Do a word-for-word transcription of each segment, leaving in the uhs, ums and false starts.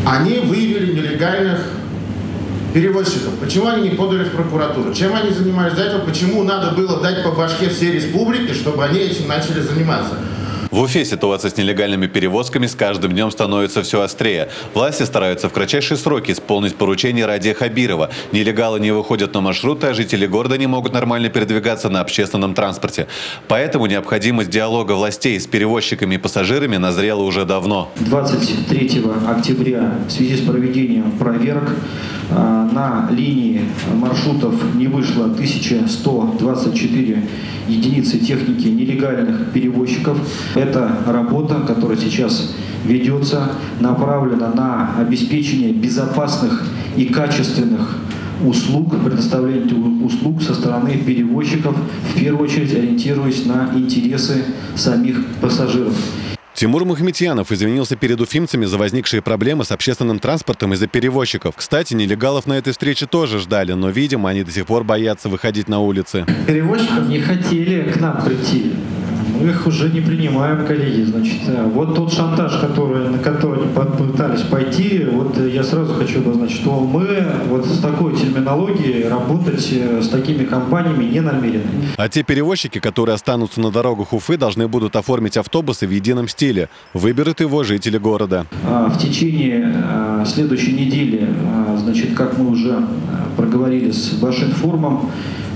Они выявили нелегальных перевозчиков. Почему они не подали в прокуратуру? Чем они занимались до этого? Почему надо было дать по башке всей республике, чтобы они этим начали заниматься? В Уфе ситуация с нелегальными перевозками с каждым днем становится все острее. Власти стараются в кратчайшие сроки исполнить поручение Радия Хабирова. Нелегалы не выходят на маршруты, а жители города не могут нормально передвигаться на общественном транспорте. Поэтому необходимость диалога властей с перевозчиками и пассажирами назрела уже давно. двадцать третьего октября в связи с проведением проверок на линии маршрутов не вышло тысяча сто двадцать четыре единицы техники нелегальных перевозчиков. Эта работа, которая сейчас ведется, направлена на обеспечение безопасных и качественных услуг, предоставление услуг со стороны перевозчиков, в первую очередь ориентируясь на интересы самих пассажиров. Тимур Мухаметьянов извинился перед уфимцами за возникшие проблемы с общественным транспортом из-за перевозчиков. Кстати, нелегалов на этой встрече тоже ждали, но, видимо, они до сих пор боятся выходить на улицы. Перевозчиков не хотели к нам прийти. Мы их уже не принимаем, коллеги. Значит, вот тот шантаж, который, на который они пытались пойти, вот я сразу хочу обозначить, что мы вот с такой терминологией работать с такими компаниями не намерены. А те перевозчики, которые останутся на дорогах Уфы, должны будут оформить автобусы в едином стиле. Выберут его жители города. В течение следующей недели, значит, как мы уже проговорили с Башинформом,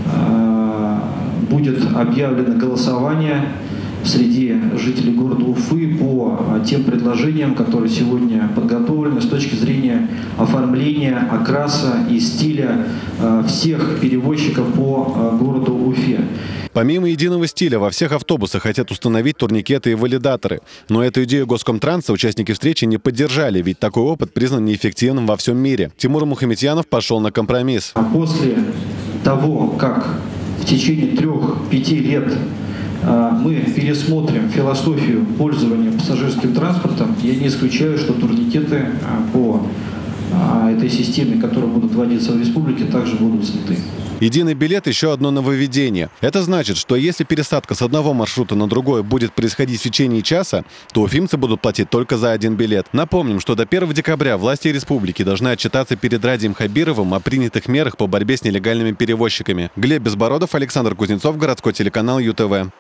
будет объявлено голосование среди жителей города Уфы по тем предложениям, которые сегодня подготовлены с точки зрения оформления, окраса и стиля всех перевозчиков по городу Уфе. Помимо единого стиля, во всех автобусах хотят установить турникеты и валидаторы. Но эту идею Госкомтранса участники встречи не поддержали, ведь такой опыт признан неэффективным во всем мире. Тимур Мухаметьянов пошел на компромисс. А после того, как в течение трех-пяти лет мы пересмотрим философию пользования пассажирским транспортом, я не исключаю, что турникеты по этой системе, которые будут вводиться в республике, также будут сняты. Единый билет – еще одно нововведение. Это значит, что если пересадка с одного маршрута на другой будет происходить в течение часа, то уфимцы будут платить только за один билет. Напомним, что до первого декабря власти республики должны отчитаться перед Радием Хабировым о принятых мерах по борьбе с нелегальными перевозчиками. Глеб Безбородов, Александр Кузнецов, городской телеканал ю тэ вэ.